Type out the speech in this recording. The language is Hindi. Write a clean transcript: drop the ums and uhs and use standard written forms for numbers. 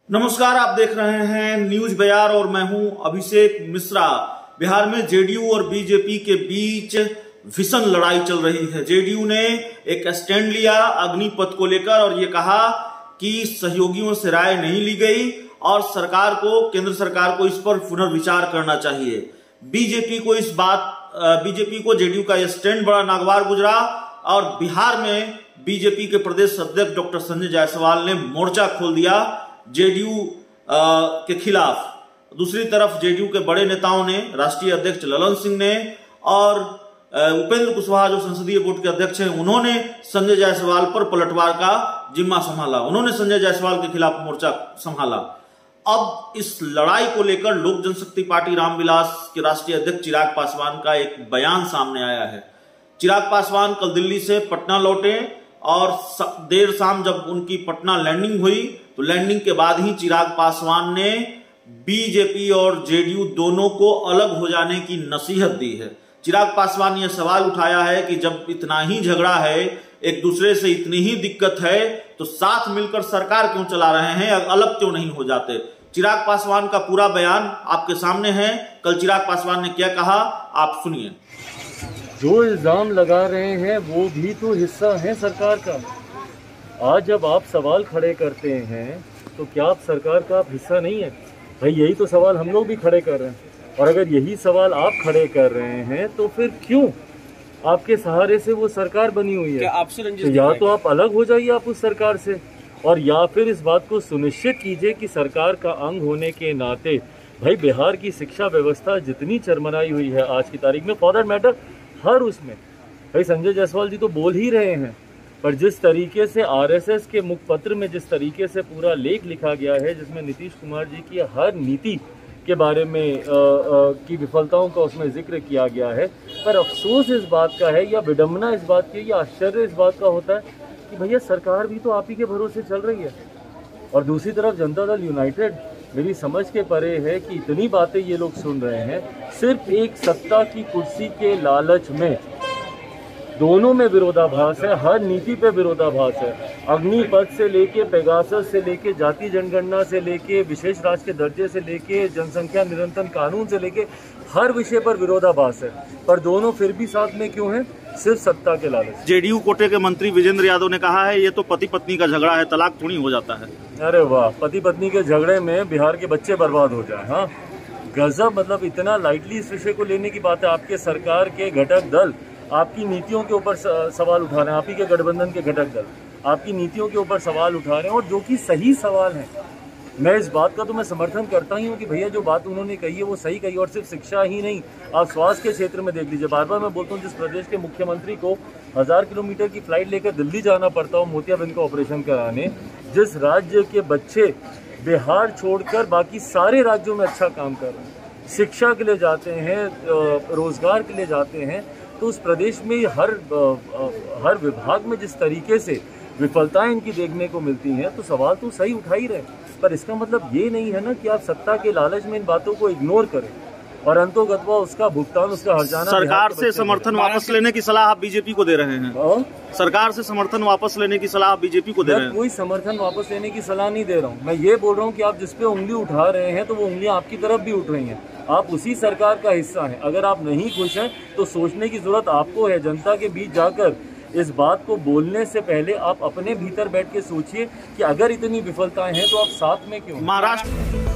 नमस्कार, आप देख रहे हैं न्यूज बयार और मैं हूं अभिषेक मिश्रा। बिहार में जेडीयू और बीजेपी के बीच भीषण लड़ाई चल रही है। जेडीयू ने एक स्टैंड लिया अग्निपथ को लेकर और ये कहा कि सहयोगियों से राय नहीं ली गई और सरकार को, केंद्र सरकार को इस पर पुनर्विचार करना चाहिए। बीजेपी को जेडीयू का यह स्टैंड बड़ा नागवार गुजरा और बिहार में बीजेपी के प्रदेश अध्यक्ष डॉक्टर संजय जायसवाल ने मोर्चा खोल दिया जेडीयू के खिलाफ। दूसरी तरफ जेडीयू के बड़े नेताओं ने, राष्ट्रीय अध्यक्ष ललन सिंह ने और उपेंद्र कुशवाहा जो संसदीय बोर्ड के अध्यक्ष हैं, उन्होंने संजय जायसवाल पर पलटवार का जिम्मा संभाला। उन्होंने संजय जायसवाल के खिलाफ मोर्चा संभाला। अब इस लड़ाई को लेकर लोक जनशक्ति पार्टी रामविलास के राष्ट्रीय अध्यक्ष चिराग पासवान का एक बयान सामने आया है। चिराग पासवान कल दिल्ली से पटना लौटे और देर शाम जब उनकी पटना लैंडिंग हुई तो लैंडिंग के बाद ही चिराग पासवान ने बीजेपी और जेडीयू दोनों को अलग हो जाने की नसीहत दी है। चिराग पासवान ने यह सवाल उठाया है कि जब इतना ही झगड़ा है, एक दूसरे से इतनी ही दिक्कत है, तो साथ मिलकर सरकार क्यों चला रहे हैं, अलग क्यों नहीं हो जाते। चिराग पासवान का पूरा बयान आपके सामने है। कल चिराग पासवान ने क्या कहा, आप सुनिए। जो इल्जाम लगा रहे हैं वो भी तो हिस्सा है सरकार का। आज जब आप सवाल खड़े करते हैं तो क्या आप सरकार का आप हिस्सा नहीं है? भाई यही तो सवाल हम लोग भी खड़े कर रहे हैं। और अगर यही सवाल आप खड़े कर रहे हैं तो फिर क्यों आपके सहारे से वो सरकार बनी हुई है? तो या तो आप अलग हो जाइए आप उस सरकार से, और या फिर इस बात को सुनिश्चित कीजिए कि सरकार का अंग होने के नाते भाई बिहार की शिक्षा व्यवस्था जितनी चरमराई हुई है आज की तारीख में, फॉर दैट मैटर हर उसमें, भाई संजय जायसवाल जी तो बोल ही रहे हैं, पर जिस तरीके से आरएसएस के मुखपत्र में जिस तरीके से पूरा लेख लिखा गया है, जिसमें नीतीश कुमार जी की हर नीति के बारे में की विफलताओं का उसमें जिक्र किया गया है, पर अफसोस इस बात का है या विडंबना इस बात की या आश्चर्य इस बात का होता है कि भैया सरकार भी तो आप ही के भरोसे चल रही है। और दूसरी तरफ जनता दल यूनाइटेड मेरी समझ के परे है कि इतनी बातें ये लोग सुन रहे हैं सिर्फ एक सत्ता की कुर्सी के लालच में। दोनों में विरोधाभास है, हर नीति पे विरोधाभास है। अग्निपथ से लेके पेगासस से लेके जाति जनगणना से लेके विशेष राज्य के दर्जे से लेके जनसंख्या निरंतर कानून से लेके हर विषय पर विरोधाभास है, पर दोनों फिर भी साथ में क्यों हैं? सिर्फ सत्ता के लालच। जेडीयू कोटे के मंत्री विजेंद्र यादव ने कहा है ये तो पति पत्नी का झगड़ा है, तलाक थोड़ी हो जाता है। अरे वाह, पति पत्नी के झगड़े में बिहार के बच्चे बर्बाद हो जाए। हाँ गजब, मतलब इतना लाइटली इस विषय को लेने की बात है। आपके सरकार के घटक दल आपकी नीतियों के ऊपर सवाल उठा रहे हैं, आप ही के गठबंधन के घटक दल आपकी नीतियों के ऊपर सवाल उठा रहे हैं, और जो कि सही सवाल है। मैं इस बात का तो मैं समर्थन करता ही हूँ कि भैया जो बात उन्होंने कही है वो सही कही। और सिर्फ शिक्षा ही नहीं, आप स्वास्थ्य के क्षेत्र में देख लीजिए। बार बार मैं बोलता हूँ, जिस प्रदेश के मुख्यमंत्री को 1000 किलोमीटर की फ्लाइट लेकर दिल्ली जाना पड़ता हो मोतियाबिंद का ऑपरेशन कराने, जिस राज्य के बच्चे बिहार छोड़कर बाकी सारे राज्यों में अच्छा काम कर रहे हैं, शिक्षा के लिए जाते हैं, रोजगार के लिए जाते हैं, तो उस प्रदेश में हर विभाग में जिस तरीके से विफलताएं इनकी देखने को मिलती हैं, तो सवाल तो सही उठा ही रहे। पर इसका मतलब ये नहीं है ना कि आप सत्ता के लालच में इन बातों को इग्नोर करें और अंतोगत्वा उसका भुगतान, उसका हर्जाना। सरकार से समर्थन वापस लेने की सलाह आप बीजेपी को दे रहे हैं। सरकार से समर्थन वापस लेने की सलाह आप बीजेपी को दे रहे हैं। कोई समर्थन वापस लेने की सलाह नहीं दे रहा हूँ। मैं ये बोल रहा हूँ कि आप जिस पे उंगली उठा रहे हैं तो वो उंगलियां आपकी तरफ भी उठ रही हैं। आप उसी सरकार का हिस्सा हैं। अगर आप नहीं खुश हैं तो सोचने की जरूरत आपको है। जनता के बीच जाकर इस बात को बोलने से पहले आप अपने भीतर बैठ के सोचिए कि अगर इतनी विफलताएं हैं तो आप साथ में क्यों। महाराष्ट्र